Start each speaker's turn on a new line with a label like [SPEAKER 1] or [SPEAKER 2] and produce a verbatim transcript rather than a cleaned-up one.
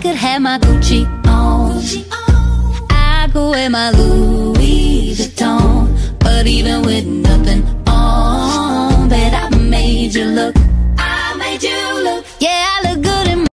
[SPEAKER 1] could have my Gucci on, I could wear my Louis Vuitton, but even with nothing on, bet I made you look